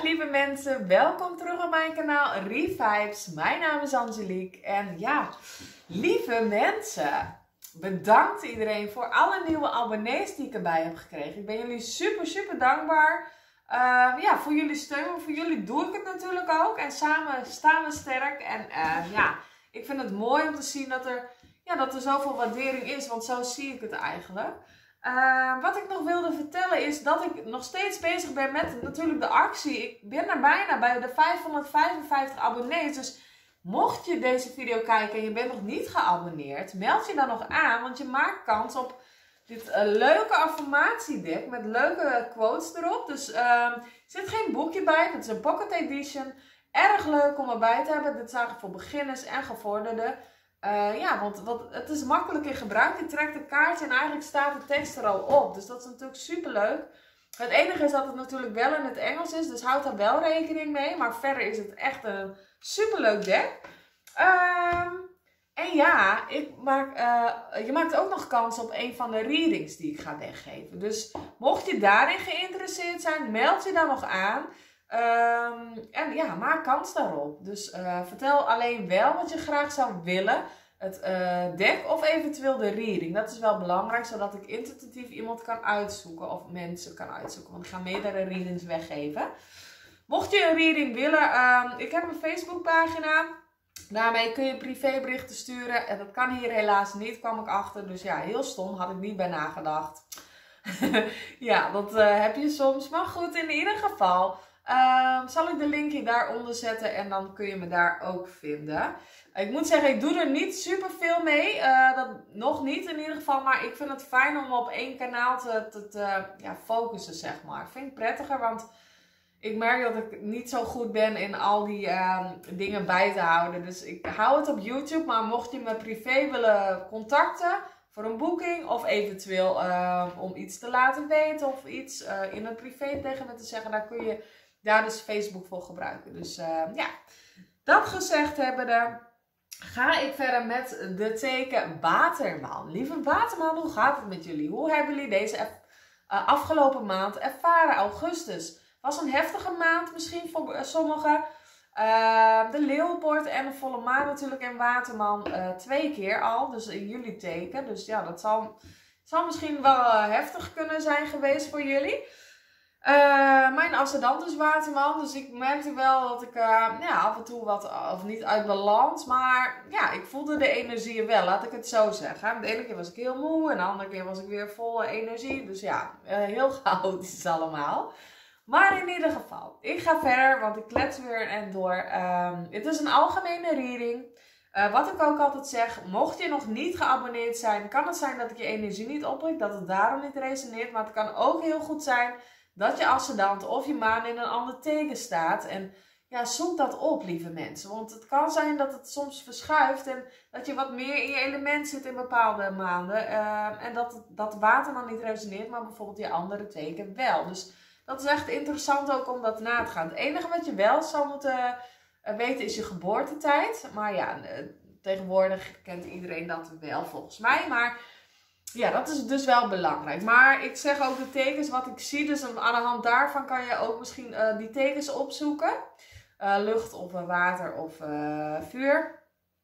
lieve mensen, welkom terug op mijn kanaal Revibes. Mijn naam is Angelique en ja, lieve mensen, bedankt iedereen voor alle nieuwe abonnees die ik erbij heb gekregen. Ik ben jullie super dankbaar voor jullie steun, maar voor jullie doe ik het natuurlijk ook. En samen staan we sterk en ik vind het mooi om te zien dat er zoveel waardering is, want zo zie ik het eigenlijk. Wat ik nog wilde vertellen is dat ik nog steeds bezig ben met natuurlijk de actie. Ik ben er bijna bij de 555 abonnees. Dus mocht je deze video kijken en je bent nog niet geabonneerd, meld je dan nog aan. Want je maakt kans op dit leuke affirmatiedek met leuke quotes erop. Dus er zit geen boekje bij. Het is een pocket edition. Erg leuk om erbij te hebben. Dit is eigenlijk voor beginners en gevorderden. Want het is makkelijk in gebruik. Je trekt een kaartje en eigenlijk staat de tekst er al op. Dus dat is natuurlijk super leuk. Het enige is dat het natuurlijk wel in het Engels is. Dus houd daar wel rekening mee. Maar verder is het echt een super leuk deck. Je maakt ook nog kans op een van de readings die ik ga weggeven. Dus mocht je daarin geïnteresseerd zijn, meld je dan nog aan. Maak kans daarop. Dus vertel alleen wel wat je graag zou willen. Het deck of eventueel de reading. Dat is wel belangrijk, zodat ik intuïtief iemand kan uitzoeken. Of mensen kan uitzoeken. Want ik ga meerdere readings weggeven. Mocht je een reading willen, ik heb een Facebookpagina. Daarmee kun je privéberichten sturen. En dat kan hier helaas niet, kwam ik achter. Dus ja, heel stom, had ik niet bij nagedacht. Ja, dat heb je soms. Maar goed, in ieder geval zal ik de linkje daaronder zetten en dan kun je me daar ook vinden. Ik moet zeggen, ik doe er niet super veel mee. Nog niet in ieder geval, maar ik vind het fijn om op één kanaal te focussen, zeg maar. Vind ik prettiger, want ik merk dat ik niet zo goed ben in al die dingen bij te houden. Dus ik hou het op YouTube, maar mocht je me privé willen contacten voor een boeking of eventueel om iets te laten weten of iets in het privé tegen me te zeggen, dan kun je daar dus Facebook voor gebruiken. Dus dat gezegd hebbende, ga ik verder met de teken Waterman. Lieve Waterman, hoe gaat het met jullie? Hoe hebben jullie deze afgelopen maand ervaren? Augustus was een heftige maand misschien voor sommigen. De leeuwpoort en de volle maan natuurlijk in Waterman 2 keer al. Dus in jullie teken. Dus ja, dat zal misschien wel heftig kunnen zijn geweest voor jullie. Mijn ascendant is Waterman, dus ik merkte wel dat ik af en toe of niet uit balans, maar ja, ik voelde de energieën wel, laat ik het zo zeggen. De ene keer was ik heel moe en de andere keer was ik weer vol energie, dus ja, heel chaotisch allemaal. Maar in ieder geval, ik ga verder, want ik klets weer en door. Het is een algemene reading. Wat ik ook altijd zeg, mocht je nog niet geabonneerd zijn, kan het zijn dat ik je energie niet opbreek, dat het daarom niet resoneert, maar het kan ook heel goed zijn dat je ascendant of je maan in een ander teken staat. En ja, zoek dat op, lieve mensen. Want het kan zijn dat het soms verschuift en dat je wat meer in je element zit in bepaalde maanden. En dat water dan niet resoneert, maar bijvoorbeeld je andere teken wel. Dus dat is echt interessant ook om dat na te gaan. Het enige wat je wel zou moeten weten is je geboortetijd. Maar ja, tegenwoordig kent iedereen dat wel volgens mij. Maar ja, dat is dus wel belangrijk. Maar ik zeg ook de tekens wat ik zie. Dus aan de hand daarvan kan je ook misschien die tekens opzoeken. Lucht of water of vuur.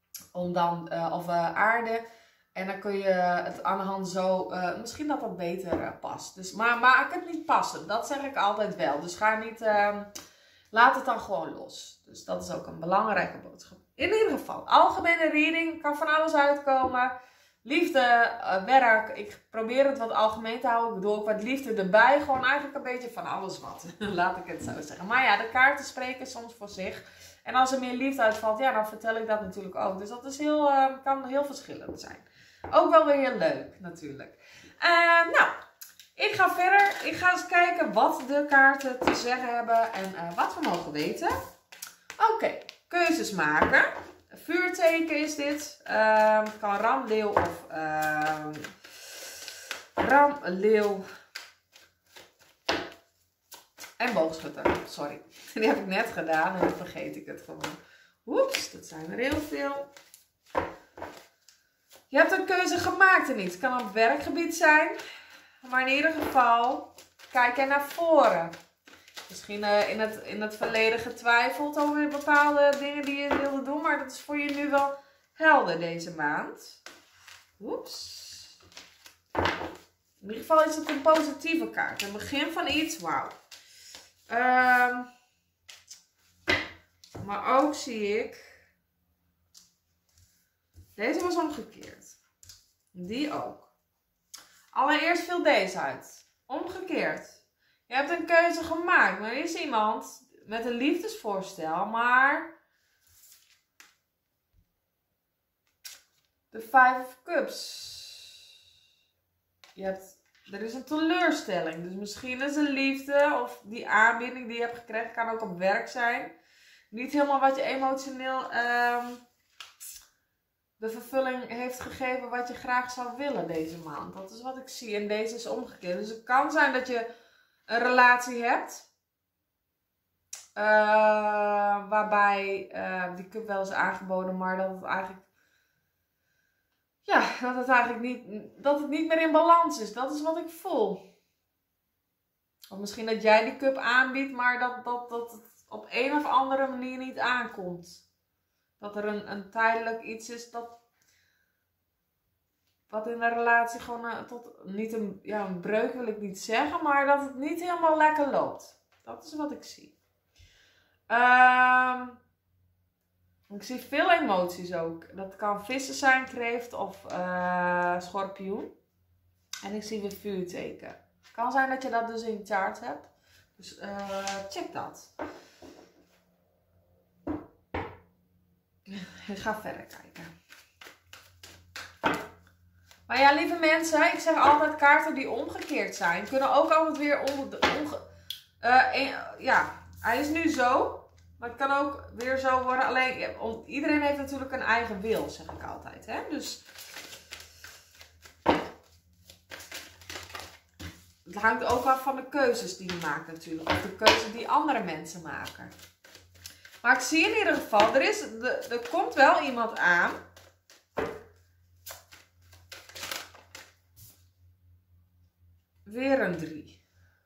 Of aarde. En dan kun je het aan de hand zo, misschien dat dat beter past. Dus, maar maak het niet passen. Dat zeg ik altijd wel. Dus ga niet, laat het dan gewoon los. Dus dat is ook een belangrijke boodschap. In ieder geval, algemene reading, kan van alles uitkomen. Liefde, werk, ik probeer het wat algemeen te houden. Ik bedoel ook wat liefde erbij. Gewoon eigenlijk een beetje van alles wat. Laat ik het zo zeggen. Maar ja, de kaarten spreken soms voor zich. En als er meer liefde uitvalt, ja, dan vertel ik dat natuurlijk ook. Dus dat is kan heel verschillend zijn. Ook wel weer heel leuk natuurlijk. Ik ga verder. Ik ga eens kijken wat de kaarten te zeggen hebben en wat we mogen weten. Oké, keuzes maken. Vuurteken is dit. Het kan ram, leeuw of ram, leeuw en boogschutter. Sorry, die heb ik net gedaan en dan vergeet ik het gewoon. Oeps, dat zijn er heel veel. Je hebt een keuze gemaakt en niet. Het kan op werkgebied zijn. Maar in ieder geval, kijk er naar voren. Misschien in het verleden getwijfeld over bepaalde dingen die je wilde doen. Maar dat is voor je nu wel helder deze maand. Oeps. In ieder geval is het een positieve kaart. Een begin van iets. Wauw. Maar ook zie ik. Deze was omgekeerd. Die ook. Allereerst viel deze uit. Omgekeerd. Je hebt een keuze gemaakt. Maar er is iemand met een liefdesvoorstel. Maar de 5 of Cups. Er is een teleurstelling. Dus misschien is een liefde of die aanbieding die je hebt gekregen. Kan ook op werk zijn. Niet helemaal wat je emotioneel de vervulling heeft gegeven wat je graag zou willen deze maand. Dat is wat ik zie. En deze is omgekeerd. Dus het kan zijn dat je een relatie hebt. Waarbij die cup wel is aangeboden. Maar dat het eigenlijk. Ja, dat het niet meer in balans is. Dat is wat ik voel. Of misschien dat jij die cup aanbiedt. Maar dat het op een of andere manier niet aankomt. Dat er een tijdelijk iets is wat in de relatie gewoon niet een breuk wil ik niet zeggen. Maar dat het niet helemaal lekker loopt. Dat is wat ik zie. Ik zie veel emoties ook. Dat kan vissen zijn, kreeft of schorpioen. En ik zie weer vuurteken. Het kan zijn dat je dat dus in je chart hebt. Dus check dat. Ik ga verder kijken. Maar ja, lieve mensen, ik zeg altijd kaarten die omgekeerd zijn. Kunnen ook altijd weer hij is nu zo. Maar het kan ook weer zo worden. Alleen, iedereen heeft natuurlijk een eigen wil, zeg ik altijd. Hè? Dus het hangt ook af van de keuzes die je maakt natuurlijk. Of de keuzes die andere mensen maken. Maar ik zie in ieder geval, er komt wel iemand aan. Weer een 3.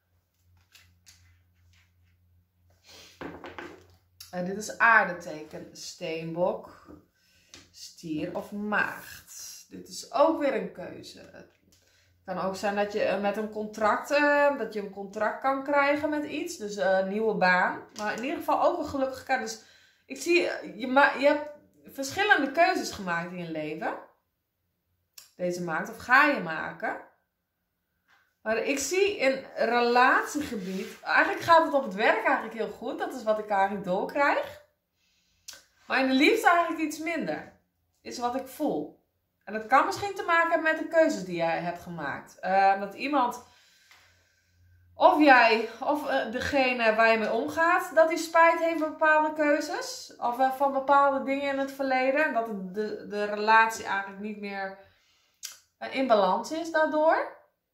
Dit is aardeteken, steenbok, stier of maagd. Dit is ook weer een keuze. Het kan ook zijn dat je met een contract, kan krijgen met iets. Dus een nieuwe baan. Maar in ieder geval ook een gelukkige kaart. Dus ik zie, je hebt verschillende keuzes gemaakt in je leven. Deze maand, of ga je maken. Maar ik zie in relatiegebied, eigenlijk gaat het op het werk eigenlijk heel goed. Dat is wat ik eigenlijk doorkrijg. Maar in de liefde eigenlijk iets minder. Is wat ik voel. En dat kan misschien te maken hebben met de keuzes die jij hebt gemaakt. Dat iemand, of jij, of degene waar je mee omgaat, dat die spijt heeft van bepaalde keuzes. Of van bepaalde dingen in het verleden. En dat de relatie eigenlijk niet meer in balans is daardoor.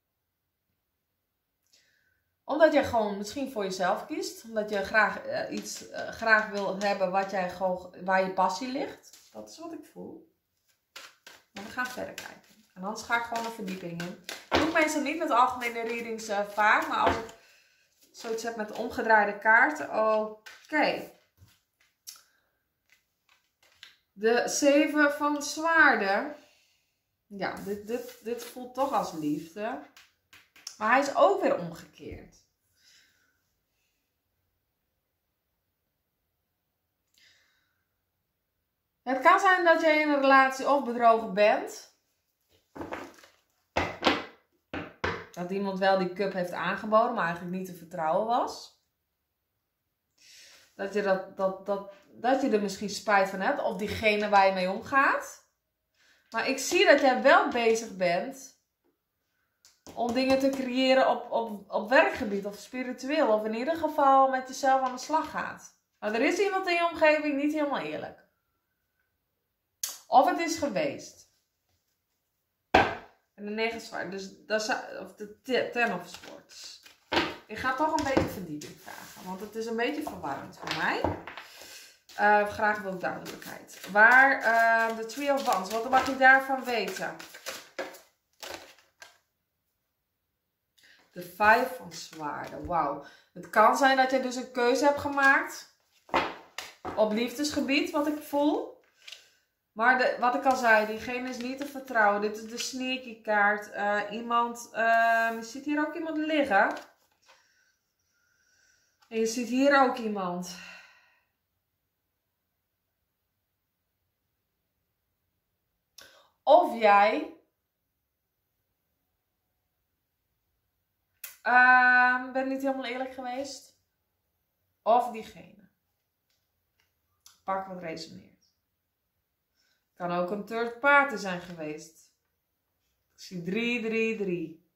Omdat je gewoon misschien voor jezelf kiest. Omdat je graag wil hebben waar je passie ligt. Dat is wat ik voel. Maar we gaan verder kijken. En anders ga ik gewoon een verdieping in. Ik doe meestal niet met algemene readings vaak. Maar als ik zoiets heb met omgedraaide kaarten. Oké. De 7 van zwaarden. Ja, dit voelt toch als liefde. Maar hij is ook weer omgekeerd. Het kan zijn dat je in een relatie of bedrogen bent. Dat iemand wel die cup heeft aangeboden, maar eigenlijk niet te vertrouwen was. Dat je er misschien spijt van hebt. Of diegene waar je mee omgaat. Maar ik zie dat jij wel bezig bent om dingen te creëren op werkgebied of spiritueel. Of in ieder geval met jezelf aan de slag gaat. Maar er is iemand in je omgeving niet helemaal eerlijk. Of het is geweest. En de 9 zwaard. Dus of de 10 of swords. Ik ga toch een beetje verdieping vragen. Want het is een beetje verwarrend voor mij. Graag wil duidelijkheid. Waar de 3 of wands. Wat mag je daarvan weten? De 5 van zwaarden. Wauw. Het kan zijn dat je dus een keuze hebt gemaakt. Op liefdesgebied, wat ik voel. Maar wat ik al zei, diegene is niet te vertrouwen. Dit is de sneaky kaart. Je ziet hier ook iemand liggen. En je ziet hier ook iemand. Of jij bent niet helemaal eerlijk geweest. Of diegene. Pak wat resoneert. Kan ook een third party zijn geweest. Ik zie 3, 3, 3.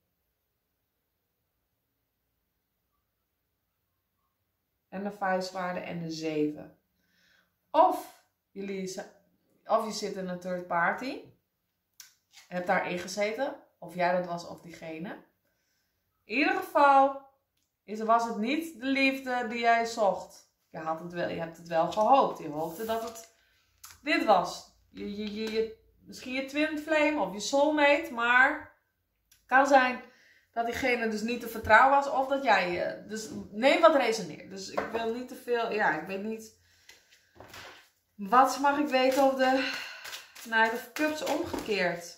En de 5 zwaarden en de 7. Of je zit in een third party. Hebt daarin gezeten. Of jij dat was of diegene. In ieder geval was het niet de liefde die jij zocht. Je hebt het wel gehoopt. Je hoopte dat het dit was. Misschien je twin flame of je soulmate. Maar het kan zijn dat diegene dus niet te vertrouwen was. Of dat jij... Dus neem wat resoneert. Dus ik wil niet te veel... Ja, ik weet niet... Wat mag ik weten over de Knight of Cups omgekeerd?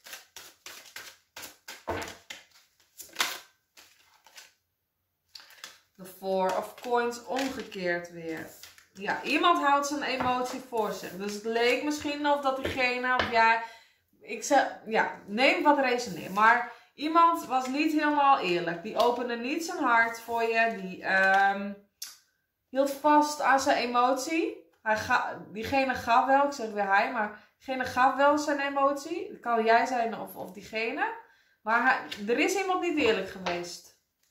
De 4 of Coins omgekeerd weer. Ja, iemand houdt zijn emotie voor zich. Dus het leek misschien of dat diegene of jij... neem wat resoneert. Maar iemand was niet helemaal eerlijk. Die opende niet zijn hart voor je. Die hield vast aan zijn emotie. Diegene gaf wel, ik zeg weer hij, maar diegene gaf wel zijn emotie. Het kan jij zijn of diegene. Maar er is iemand niet eerlijk geweest.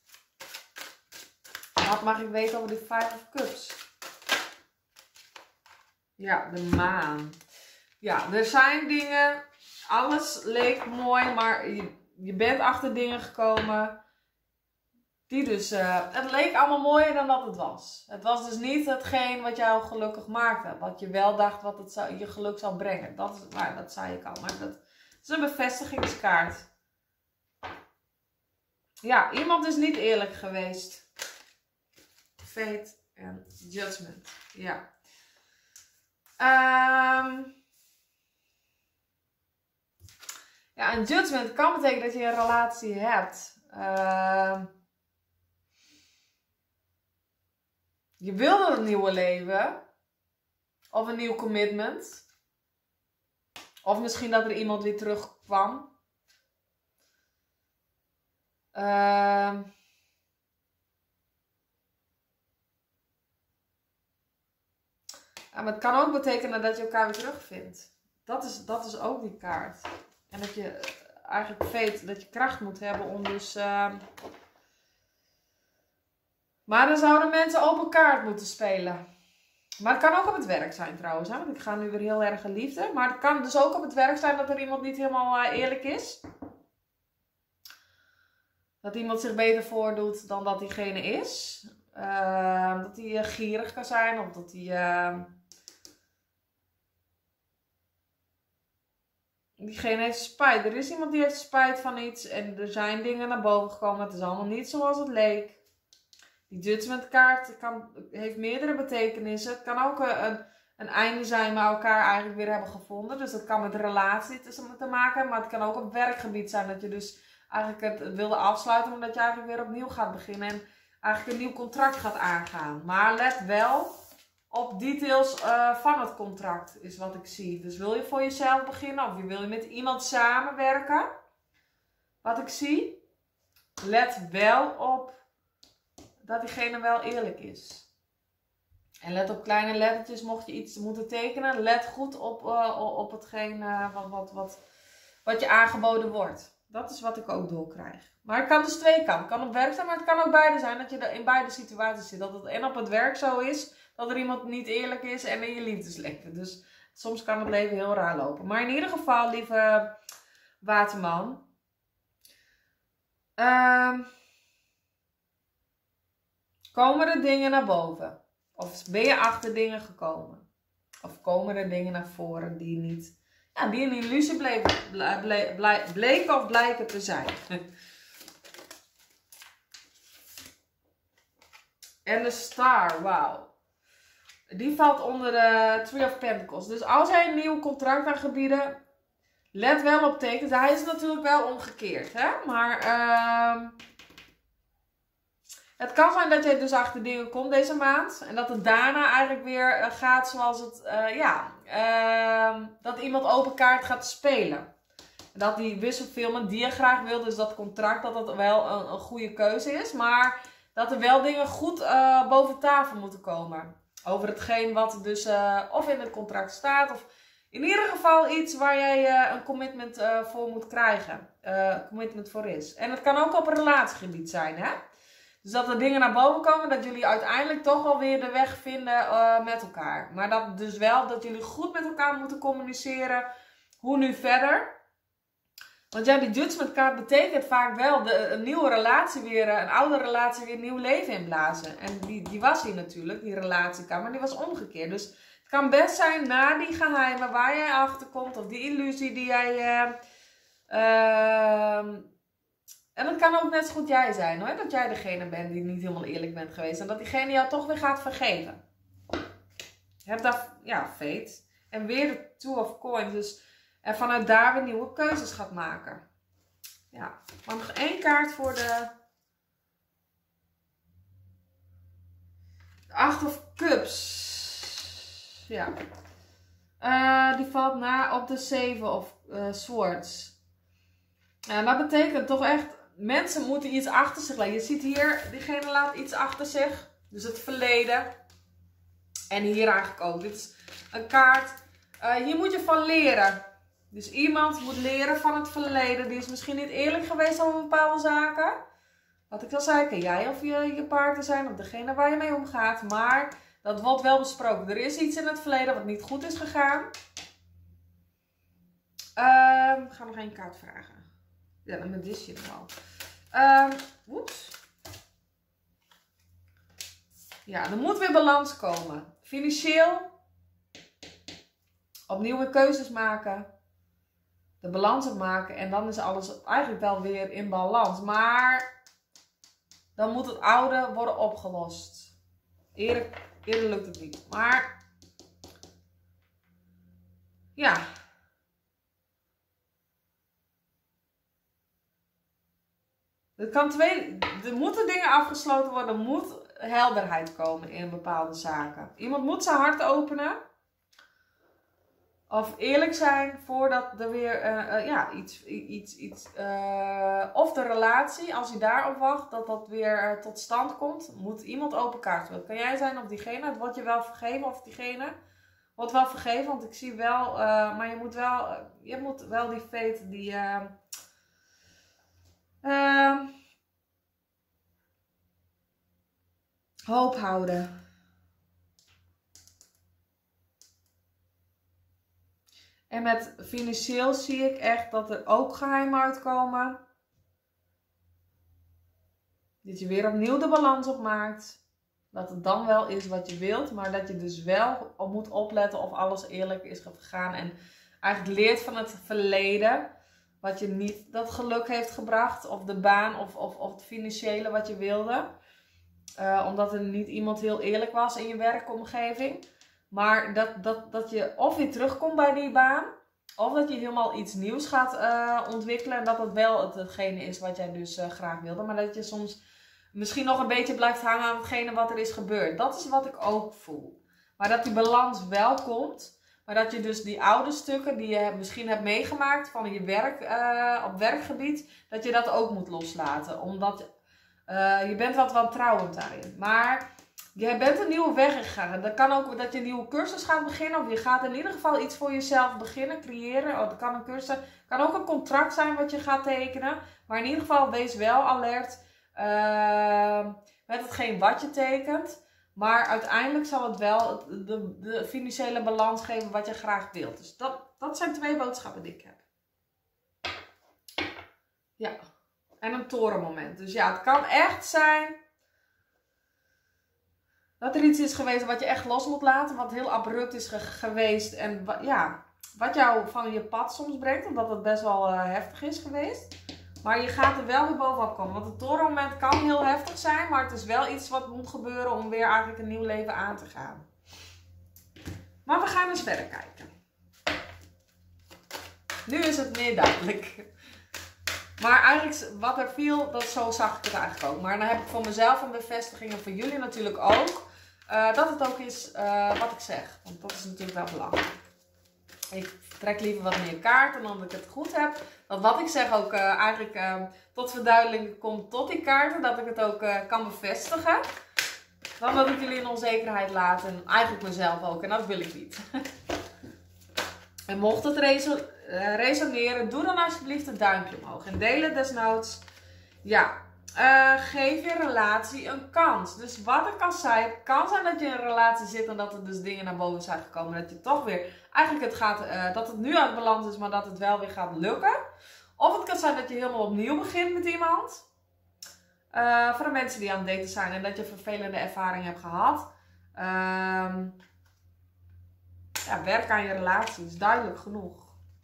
Wat mag ik weten over de 5 of Cups? Ja, de maan. Ja, er zijn dingen. Alles leek mooi, maar je bent achter dingen gekomen. Die dus, het leek allemaal mooier dan dat het was. Het was dus niet hetgeen wat jou gelukkig maakte. Wat je wel dacht wat het je geluk zou brengen. Dat zei ik al. Maar dat is een bevestigingskaart. Ja, iemand is niet eerlijk geweest. Fate en Judgment. Ja. Ja, een Judgment kan betekenen dat je een relatie hebt. Je wilde een nieuwe leven. Of een nieuw commitment. Of misschien dat er iemand weer terugkwam. Ja, maar het kan ook betekenen dat je elkaar weer terugvindt. Dat is ook die kaart. En dat je eigenlijk weet dat je kracht moet hebben om dus... Maar dan zouden mensen open kaart moeten spelen. Maar het kan ook op het werk zijn trouwens. Hè? Want ik ga nu weer heel erg in liefde. Maar het kan dus ook op het werk zijn dat er iemand niet helemaal eerlijk is. Dat iemand zich beter voordoet dan dat diegene is. Dat hij gierig kan zijn. Of dat hij... Diegene heeft spijt. Er is iemand die heeft spijt van iets. En er zijn dingen naar boven gekomen. Het is allemaal niet zoals het leek. Die Judgment kaart heeft meerdere betekenissen. Het kan ook een einde zijn waar elkaar eigenlijk weer hebben gevonden. Dus dat kan met relatie te maken hebben. Maar het kan ook op werkgebied zijn. Dat je dus eigenlijk het wilde afsluiten. Maar dat je eigenlijk weer opnieuw gaat beginnen. En eigenlijk een nieuw contract gaat aangaan. Maar let wel op details van het contract. Is wat ik zie. Dus wil je voor jezelf beginnen. Of wil je met iemand samenwerken. Wat ik zie. Let wel op dat diegene wel eerlijk is. En let op kleine lettertjes. Mocht je iets moeten tekenen. Let goed op hetgeen wat je aangeboden wordt. Dat is wat ik ook doorkrijg. Maar het kan dus twee kanten. Het kan op werk zijn, maar het kan ook beide zijn. Dat je in beide situaties zit. Dat het en op het werk zo is. Dat er iemand niet eerlijk is. En in je liefdesleven. Dus soms kan het leven heel raar lopen. Maar in ieder geval, lieve waterman. Komen er dingen naar boven? Of ben je achter dingen gekomen? Of komen er dingen naar voren die niet... Ja, die een illusie bleken of blijken te zijn. En de Star, wauw. Die valt onder de Three of Pentacles. Dus als hij een nieuw contract aangebieden, let wel op tekens. Hij is natuurlijk wel omgekeerd, hè. Maar het kan zijn dat je dus achter dingen komt deze maand. En dat het daarna eigenlijk weer gaat zoals het, dat iemand open kaart gaat spelen. Dat die wisselfilmen die je graag wil, dus dat contract, dat dat wel een goede keuze is. Maar dat er wel dingen goed boven tafel moeten komen. Over hetgeen wat dus of in het contract staat. Of in ieder geval iets waar jij een commitment voor moet krijgen. Commitment voor is. En het kan ook op een relatiegebied zijn, hè. Dus dat er dingen naar boven komen, dat jullie uiteindelijk toch wel weer de weg vinden met elkaar. Maar dat dus wel dat jullie goed met elkaar moeten communiceren. Hoe nu verder? Want ja, die judgment kaart betekent vaak wel een nieuwe relatie weer, een oude relatie weer nieuw leven inblazen. En die was hier natuurlijk, die relatiekaart, maar die was omgekeerd. Dus het kan best zijn na die geheimen waar jij achter komt, of die illusie die jij... en het kan ook net zo goed jij zijn, hoor. Dat jij degene bent die niet helemaal eerlijk bent geweest. En dat diegene jou toch weer gaat vergeven. Je hebt daar, ja, fate. En weer de Two of Coins. Dus, en vanuit daar weer nieuwe keuzes gaat maken. Ja, maar nog één kaart voor de Acht of Cups. Ja. Die valt na op de Seven of Swords. En dat betekent toch echt, mensen moeten iets achter zich laten. Je ziet hier, diegene laat iets achter zich. Dus het verleden. En hier eigenlijk ook. Dit is een kaart. Hier moet je van leren. Dus iemand moet leren van het verleden. Die is misschien niet eerlijk geweest over bepaalde zaken. Wat ik al zei, kan jij of je partner zijn. Of degene waar je mee omgaat. Maar dat wordt wel besproken. Er is iets in het verleden wat niet goed is gegaan. Ik ga nog één kaart vragen. Ja, dan met dit al. Oeps. Ja, er moet weer balans komen. Financieel. Opnieuw weer keuzes maken. De balans opmaken. En dan is alles eigenlijk wel weer in balans. Maar dan moet het oude worden opgelost. Eerder lukt het niet. Maar ja. Er moeten dingen afgesloten worden. Er moet helderheid komen in bepaalde zaken. Iemand moet zijn hart openen. Of eerlijk zijn voordat er weer of de relatie, als hij daarop wacht, dat weer tot stand komt. Moet iemand open kaart willen. Kan jij zijn of diegene? Het wordt je wel vergeven of diegene wordt wel vergeven. Want ik zie wel, maar je moet wel die fate, die... hoop houden. En met financieel zie ik echt dat er ook geheimen uitkomen. Dat je weer opnieuw de balans opmaakt. Dat het dan wel is wat je wilt. Maar dat je dus wel moet opletten of alles eerlijk is gegaan. En eigenlijk leert van het verleden. Wat je niet dat geluk heeft gebracht. Of de baan of het financiële wat je wilde. Omdat er niet iemand heel eerlijk was in je werkomgeving. Maar dat je of weer terugkomt bij die baan. Of dat je helemaal iets nieuws gaat ontwikkelen. En dat het wel hetgene is wat jij dus graag wilde. Maar dat je soms misschien nog een beetje blijft hangen aan hetgene wat er is gebeurd. Dat is wat ik ook voel. Maar dat die balans wel komt. Maar dat je dus die oude stukken die je misschien hebt meegemaakt van je werk op werkgebied. Dat je dat ook moet loslaten. Omdat je bent wat wantrouwend daarin. Maar je bent een nieuwe weg gegaan. Dat kan ook dat je een nieuwe cursus gaat beginnen. Of je gaat in ieder geval iets voor jezelf beginnen, creëren. Dat kan een cursus, kan ook een contract zijn wat je gaat tekenen. Maar in ieder geval wees wel alert met hetgeen wat je tekent. Maar uiteindelijk zal het wel de financiële balans geven wat je graag wilt. Dus dat zijn twee boodschappen die ik heb. Ja. En een torenmoment. Dus ja, het kan echt zijn dat er iets is geweest wat je echt los moet laten. Wat heel abrupt is geweest. En wat jou van je pad soms brengt. Omdat het best wel heftig is geweest. Maar je gaat er wel weer bovenop komen. Want het torenmoment kan heel heftig zijn. Maar het is wel iets wat moet gebeuren om weer eigenlijk een nieuw leven aan te gaan. Maar we gaan eens verder kijken. Nu is het meer duidelijk. Maar eigenlijk wat er viel, zo zag ik het eigenlijk ook. Maar dan heb ik voor mezelf een bevestiging en voor jullie natuurlijk ook. Dat het ook is wat ik zeg. Want dat is natuurlijk wel belangrijk. Ik trek liever wat meer kaarten dan dat ik het goed heb. Dat wat ik zeg ook eigenlijk tot verduidelijking komt tot die kaarten. Dat ik het ook kan bevestigen. Dan dat ik jullie in onzekerheid laat. En eigenlijk mezelf ook. En dat wil ik niet. En mocht het resoneren, doe dan alsjeblieft een duimpje omhoog. En deel het desnoods. Ja, geef je relatie een kans. Dus wat ik al zei, het kan zijn dat je in een relatie zit en dat er dus dingen naar boven zijn gekomen. Dat je toch weer, eigenlijk dat het nu uit balans is, maar dat het wel weer gaat lukken. Of het kan zijn dat je helemaal opnieuw begint met iemand. Voor de mensen die aan het daten zijn en dat je vervelende ervaring hebt gehad. Ja, werk aan je relatie is duidelijk genoeg.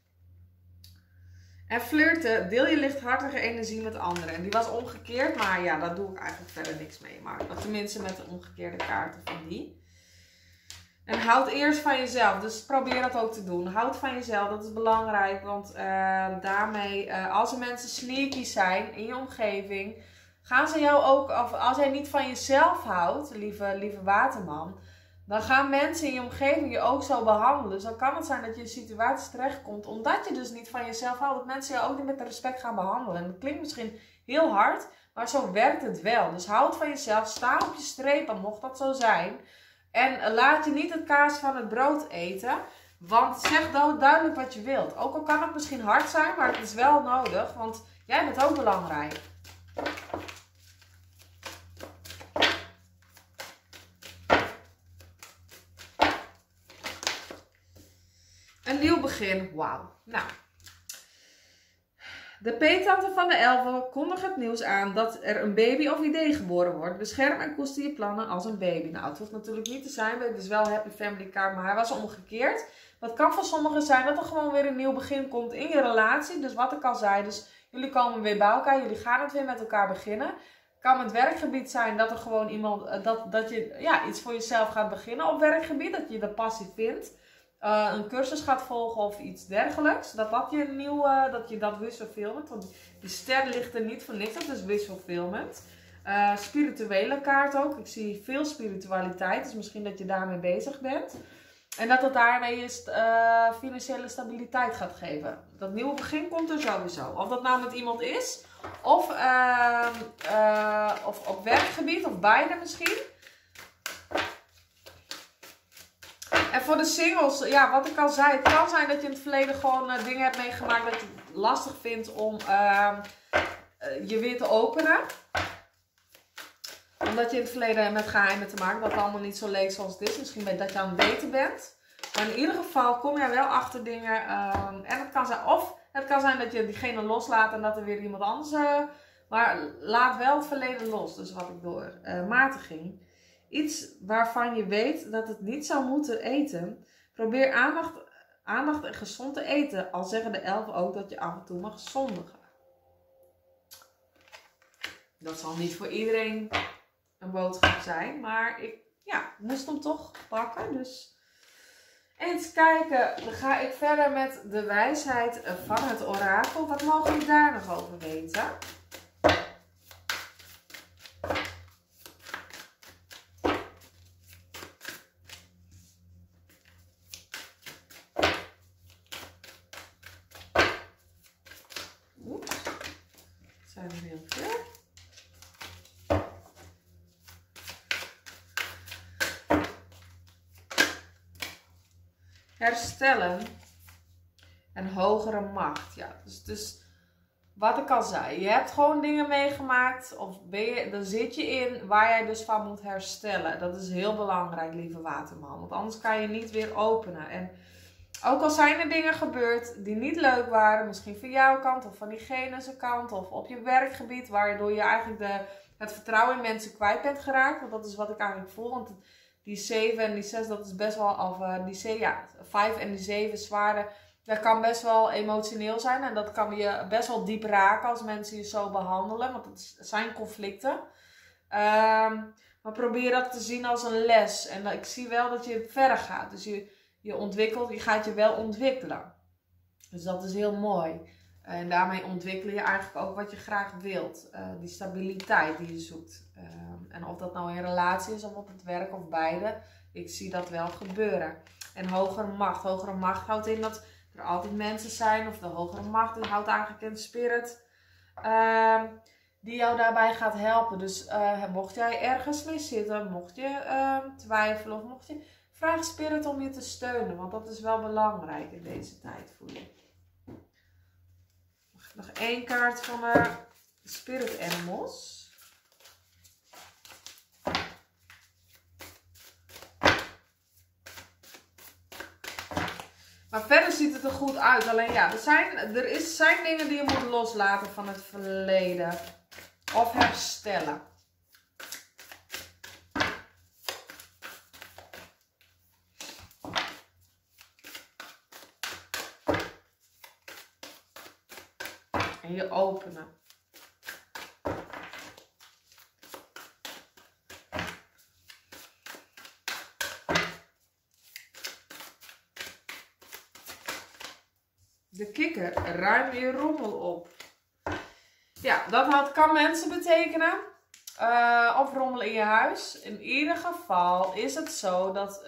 En flirten, deel je lichthartige energie met anderen. En die was omgekeerd, maar ja, daar doe ik eigenlijk verder niks mee. Maar tenminste met de omgekeerde kaarten van die. En houd eerst van jezelf. Dus probeer dat ook te doen. Houd van jezelf, dat is belangrijk. Want daarmee, als er mensen sneaky zijn in je omgeving, gaan ze jou ook, of als jij niet van jezelf houdt, lieve waterman, dan gaan mensen in je omgeving je ook zo behandelen. Dus dan kan het zijn dat je in situaties terechtkomt, omdat je dus niet van jezelf houdt, dat mensen je ook niet met respect gaan behandelen. En dat klinkt misschien heel hard, maar zo werkt het wel. Dus houd van jezelf, sta op je strepen, mocht dat zo zijn. En laat je niet het kaas van het brood eten, want zeg duidelijk wat je wilt. Ook al kan het misschien hard zijn, maar het is wel nodig, want jij bent ook belangrijk. Een nieuw begin, wauw. Nou, de peettante van de elfen kondigt het nieuws aan dat er een baby of idee geboren wordt. Bescherm en koester je plannen als een baby. Nou, het hoeft natuurlijk niet te zijn, het is wel een happy family card, maar hij was omgekeerd. Maar het kan voor sommigen zijn dat er gewoon weer een nieuw begin komt in je relatie. Dus wat ik al zei, dus jullie komen weer bij elkaar, jullie gaan het weer met elkaar beginnen. Het kan het werkgebied zijn dat er gewoon iemand, dat je iets voor jezelf gaat beginnen op werkgebied, dat je de passie vindt. Een cursus gaat volgen of iets dergelijks. Dat je dat wish fulfillment. Want die ster ligt er niet voor niks. Dat is wish fulfillment. Spirituele kaart ook. Ik zie veel spiritualiteit. Dus misschien dat je daarmee bezig bent. En dat het daarmee financiële stabiliteit gaat geven. Dat nieuwe begin komt er sowieso. Of dat nou met iemand is. Of op werkgebied. Of beide misschien. En voor de singles, ja, wat ik al zei, het kan zijn dat je in het verleden gewoon dingen hebt meegemaakt dat je het lastig vindt om je weer te openen. Omdat je in het verleden met geheimen te maken, dat het allemaal niet zo leek zoals het is. Misschien dat je aan het daten bent. Maar in ieder geval kom je wel achter dingen. En het kan zijn, het kan zijn dat je diegene loslaat en dat er weer iemand anders... maar laat wel het verleden los, dus wat ik door matiging. Iets waarvan je weet dat het niet zou moeten eten. Probeer aandacht en gezond te eten. Al zeggen de elfen ook dat je af en toe mag zondigen. Dat zal niet voor iedereen een boodschap zijn. Maar ik moest hem toch pakken. Dus eens kijken. Dan ga ik verder met de wijsheid van het orakel. Wat mogen we daar nog over weten? Zijn er heel veel. Herstellen en hogere macht. Ja, dus wat ik al zei. Je hebt gewoon dingen meegemaakt. Of dan zit je in waar jij dus van moet herstellen. Dat is heel belangrijk, lieve waterman. Want anders kan je niet weer openen. En ook al zijn er dingen gebeurd die niet leuk waren. Misschien van jouw kant of van diegene's kant. Of op je werkgebied. Waardoor je eigenlijk het vertrouwen in mensen kwijt bent geraakt. Want dat is wat ik eigenlijk voel. Want die 7 en die 6, dat is best wel... Of die 5 en die 7 zwaarden. Dat kan best wel emotioneel zijn en dat kan je best wel diep raken als mensen je zo behandelen, want het zijn conflicten. Maar probeer dat te zien als een les. En ik zie wel dat je verder gaat. Dus je gaat je wel ontwikkelen. Dus dat is heel mooi. En daarmee ontwikkel je eigenlijk ook wat je graag wilt. Die stabiliteit die je zoekt. En of dat nou in relatie is of op het werk of beide. Ik zie dat wel gebeuren. En hogere macht. Hogere macht houdt in dat er altijd mensen zijn. Of de hogere macht die houdt eigenlijk in de spirit. Die jou daarbij gaat helpen. Dus mocht jij ergens mee zitten. Mocht je twijfelen. Of mocht je... Vraag spirit om je te steunen. Want dat is wel belangrijk in deze tijd voor je. Nog één kaart van Spirit Animals. Maar verder ziet het er goed uit. Alleen ja, er zijn dingen die je moet loslaten van het verleden. Of herstellen. En je openen. De kikker, ruim je rommel op. Ja, dat kan mensen betekenen. Of rommel in je huis. In ieder geval is het zo dat...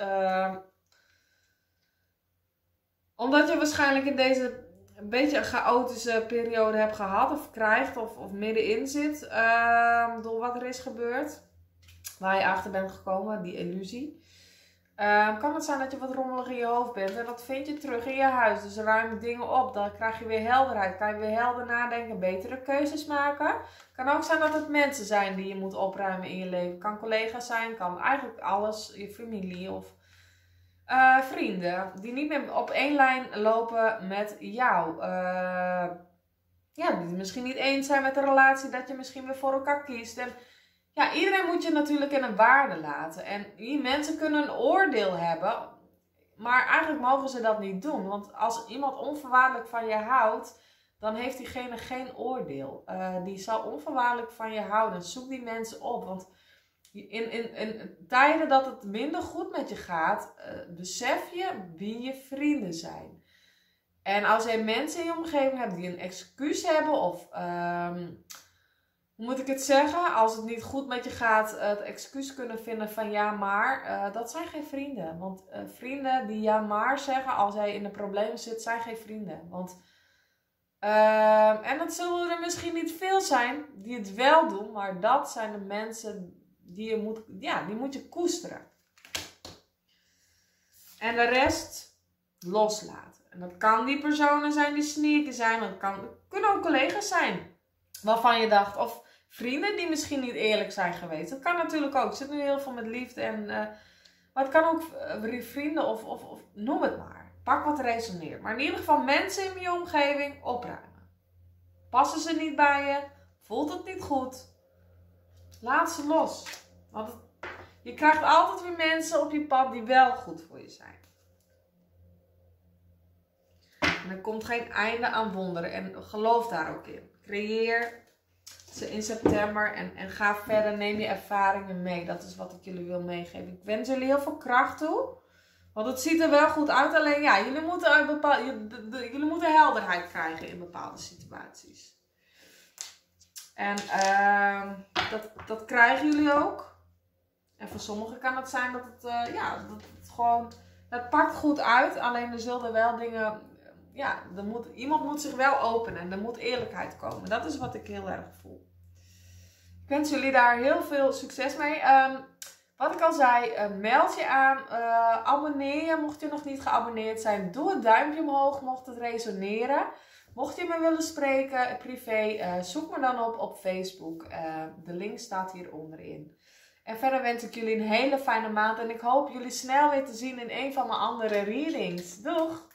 omdat je waarschijnlijk in deze... een beetje een chaotische periode hebt gehad of krijgt of middenin zit door wat er is gebeurd. Waar je achter bent gekomen, die illusie. Kan het zijn dat je wat rommelig in je hoofd bent en dat vind je terug in je huis. Dus ruim dingen op, dan krijg je weer helderheid. Kan je weer helder nadenken, betere keuzes maken. Kan ook zijn dat het mensen zijn die je moet opruimen in je leven. Kan collega's zijn, kan eigenlijk alles, je familie of... vrienden die niet meer op één lijn lopen met jou. Die misschien niet eens zijn met de relatie dat je misschien weer voor elkaar kiest. En ja, iedereen moet je natuurlijk in een waarde laten. En die mensen kunnen een oordeel hebben. Maar eigenlijk mogen ze dat niet doen. Want als iemand onvoorwaardelijk van je houdt, dan heeft diegene geen oordeel. Die zal onvoorwaardelijk van je houden. Zoek die mensen op. Want in tijden dat het minder goed met je gaat, besef je wie je vrienden zijn. En als je mensen in je omgeving hebt die een excuus hebben of, hoe moet ik het zeggen? Als het niet goed met je gaat, het excuus kunnen vinden van ja maar, dat zijn geen vrienden. Want vrienden die ja maar zeggen als jij in de problemen zit, zijn geen vrienden. Want, en dat zullen er misschien niet veel zijn die het wel doen, maar dat zijn de mensen... Die moet je koesteren. En de rest loslaten. En dat kan die personen zijn die sneaky zijn. Dat kunnen ook collega's zijn. Waarvan je dacht. Of vrienden die misschien niet eerlijk zijn geweest. Dat kan natuurlijk ook. Ik zit nu heel veel met liefde. Maar het kan ook vrienden of noem het maar. Pak wat resoneert. Maar in ieder geval mensen in je omgeving opruimen. Passen ze niet bij je? Voelt het niet goed? Laat ze los. Want je krijgt altijd weer mensen op je pad die wel goed voor je zijn. En er komt geen einde aan wonderen. En geloof daar ook in. Creëer ze in september. En ga verder. Neem je ervaringen mee. Dat is wat ik jullie wil meegeven. Ik wens jullie heel veel kracht toe. Want het ziet er wel goed uit. Alleen ja, jullie moeten helderheid krijgen in bepaalde situaties. En dat krijgen jullie ook. En voor sommigen kan het zijn dat het gewoon... Het pakt goed uit. Alleen er zullen wel dingen... iemand moet zich wel openen. En er moet eerlijkheid komen. Dat is wat ik heel erg voel. Ik wens jullie daar heel veel succes mee. Wat ik al zei, meld je aan. Abonneer je mocht je nog niet geabonneerd zijn. Doe het duimpje omhoog mocht het resoneren. Mocht je me willen spreken, privé, zoek me dan op Facebook. De link staat hier onderin. En verder wens ik jullie een hele fijne maand. En ik hoop jullie snel weer te zien in een van mijn andere readings. Doeg!